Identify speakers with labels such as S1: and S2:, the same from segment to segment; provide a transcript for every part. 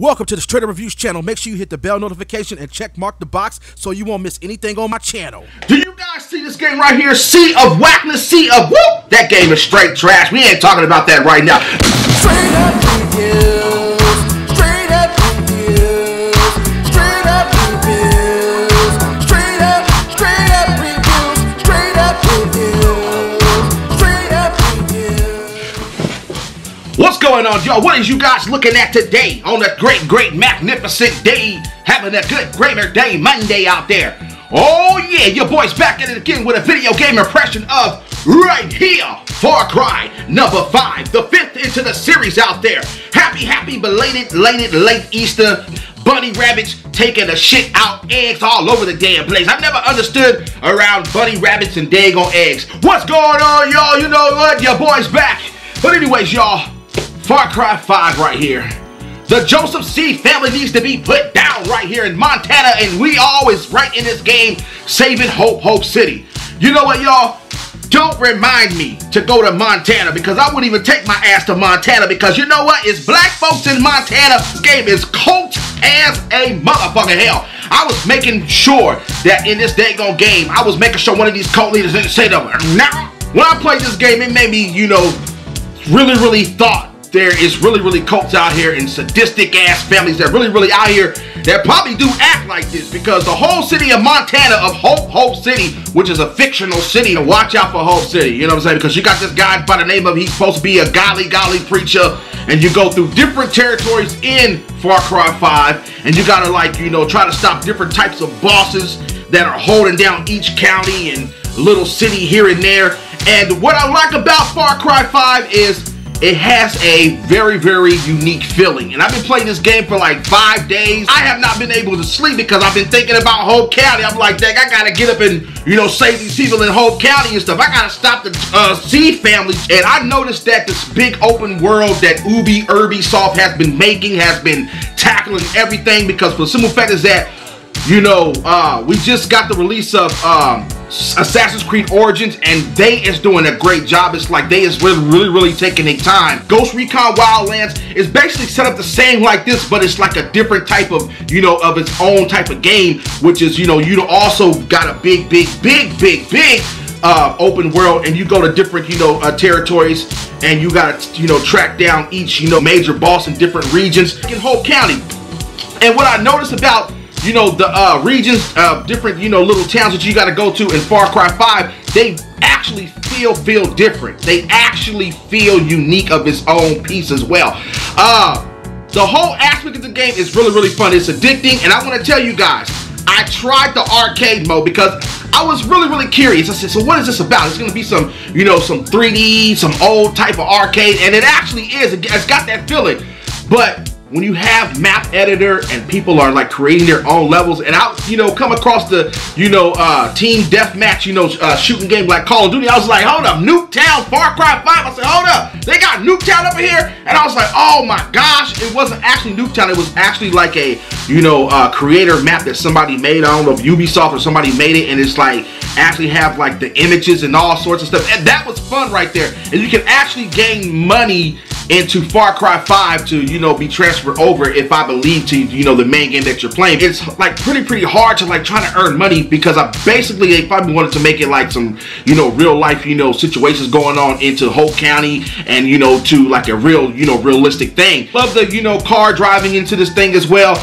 S1: Welcome to the Straight Up Reviews channel. Make sure you hit the bell notification and check mark the box so you won't miss anything on my channel.
S2: Do you guys see this game right here? Sea of Whackness, Sea of Whoop. That game is straight trash. We ain't talking about that right now.
S3: Straight up reviews, straight up reviews, straight up reviews, straight up reviews, straight up reviews, straight up reviews.
S2: What's going on, y'all? What is you guys looking at today on a great, magnificent day? Having a good, greater day, Monday out there. Oh yeah, your boy's back at it again with a video game impression of right here, Far Cry number 5, the 5th into the series out there. Happy belated late Easter. Bunny rabbits taking a shit out, eggs all over the damn place. I've never understood around bunny rabbits and daggone eggs. What's going on, y'all? You know what? Your boy's back. But anyways, y'all, Far Cry 5 right here. The Joseph Seed family needs to be put down right here in Montana, and we always right in this game saving Hope City. You know what, y'all? Don't remind me to go to Montana, because I wouldn't even take my ass to Montana, because you know what? It's black folks in Montana. This game is cult as a motherfucking hell. I was making sure that in this daggone game, I was making sure one of these cult leaders didn't say to them. Now, when I played this game, it made me, you know, really thought there is really cults out here and sadistic ass families that really out here that probably do act like this, because the whole city of Montana, of Hope City, which is a fictional city, to watch out for Hope City, you know what I'm saying? Because you got this guy by the name of, he's supposed to be a godly preacher, and you go through different territories in Far Cry 5, and you gotta, like, you know, try to stop different types of bosses that are holding down each county and little city here and there. And what I like about Far Cry 5 is it has a very unique feeling. And I've been playing this game for like 5 days. I have not been able to sleep because I've been thinking about Hope County. I'm like, dang, I gotta get up and, you know, save these people in Hope County and stuff. I gotta stop the Seed family. And I noticed that this big open world that Ubisoft has been making has been tackling everything, because for the simple fact is that, you know, we just got the release of Assassin's Creed Origins, and they is doing a great job. It's like they is really taking their time. Ghost Recon Wildlands is basically set up the same like this, but it's like a different type of, you know, of its own type of game, which is, you know, you also got a big open world, and you go to different, you know, territories, and you gotta, you know, track down each, you know, major boss in different regions in Hope County. And what I noticed about, you know, the regions, different, you know, little towns that you got to go to in Far Cry 5, they actually feel different. They actually feel unique of its own piece as well. The whole aspect of the game is really fun. It's addicting, and I want to tell you guys, I tried the arcade mode because I was really curious. I said, so what is this about? It's going to be some, you know, some 3D, some old type of arcade, and it actually is. It's got that feeling, but when you have map editor and people are like creating their own levels, and I, you know, come across the, you know, team deathmatch, you know, shooting game like Call of Duty, I was like, hold up, Nuketown, Far Cry 5. I said, hold up, they got Nuketown over here, and I was like, oh my gosh, it wasn't actually Nuketown, it was actually like a, you know, creator map that somebody made. I don't know if Ubisoft or somebody made it, and it's like actually have like the images and all sorts of stuff, and that was fun right there. And you can actually gain money into Far Cry 5 to, you know, be transferred over, if I believe, to, you know, the main game that you're playing. It's like pretty hard to like trying to earn money, because they probably wanted to make it like some, you know, real life, you know, situations going on into Hope County, and, you know, to like a real, you know, realistic thing. Love the, you know, car driving into this thing as well.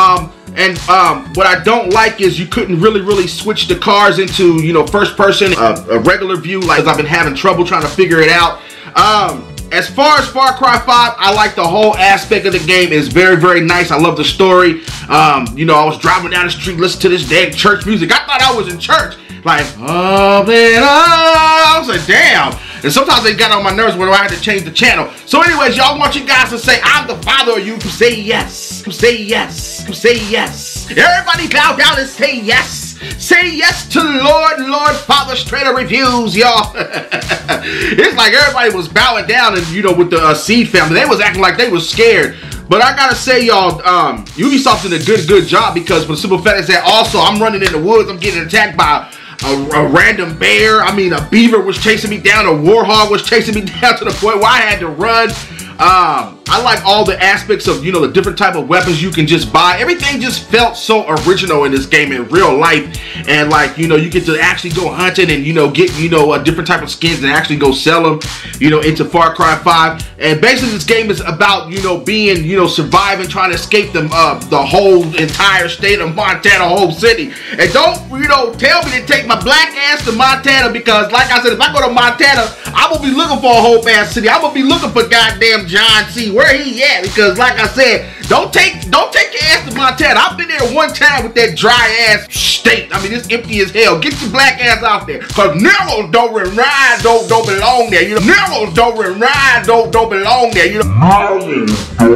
S2: What I don't like is you couldn't really switch the cars into, you know, first person, a regular view, like I've been having trouble trying to figure it out. As far as Far Cry 5, I like the whole aspect of the game. It's very nice. I love the story. You know, I was driving down the street listening to this dang church music. I thought I was in church. Like, up and up. I was like, damn. And sometimes they got on my nerves when I had to change the channel. So anyways, y'all, want you guys to say, I'm the father of you, to say yes. To say yes. To say yes. Everybody bow down and say yes. Say yes to Lord Father Straight Up Reviews, y'all. It's like everybody was bowing down, and, you know, with the Seed family, they was acting like they was scared. But I gotta say, y'all, Ubisoft did a good job, because for the simple fact is that also I'm running in the woods, I'm getting attacked by a random bear. I mean, a beaver was chasing me down, a warhog was chasing me down to the point where I had to run. I I like all the aspects of, you know, the different type of weapons you can just buy. Everything just felt so original in this game in real life. And like, you know, you get to actually go hunting and, you know, get, you know, a different type of skins and actually go sell them, you know, into Far Cry 5. And basically this game is about, you know, being, you know, surviving, trying to escape the whole entire state of Montana, whole city. And don't, you know, tell me to take my black ass to Montana, because like I said, if I go to Montana, I'm gonna be looking for a whole ass city. I'm gonna be looking for goddamn John C. Where he at? Because like I said, don't take your ass to Montana. I've been there one time with that dry ass state. I mean, it's empty as hell. Get your black ass out there, cause Neros don't ride, don't belong there. You know, Neros don't ride, don't belong there. You know.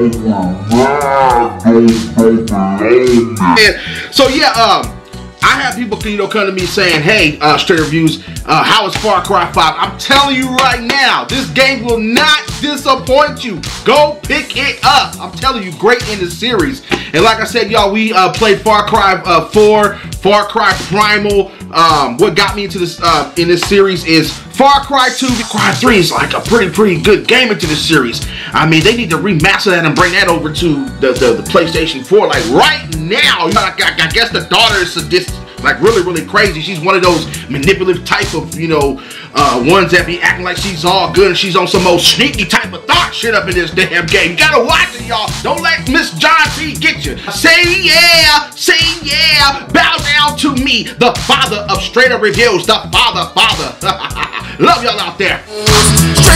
S2: So yeah, I have people, you know, come to me saying, hey, Straight Reviews, how is Far Cry 5? I'm telling you right now, this game will not disappoint you. Go pick it up. I'm telling you, great in the series. And like I said, y'all, we played Far Cry 4, Far Cry Primal. What got me into this in this series is Far Cry 2. Far Cry 3 is like a pretty good game into this series. I mean, they need to remaster that and bring that over to the PlayStation 4 like right now. You know, I guess the daughter is sadistic, like really crazy. She's one of those manipulative type of, you know, ones that be acting like she's all good and she's on some old sneaky type of thought shit up in this damn game. You gotta watch it, y'all. Don't let Miss John C get you. Say yeah, bow down to me, the father of Straight Up Reviews, the father. Love y'all out there.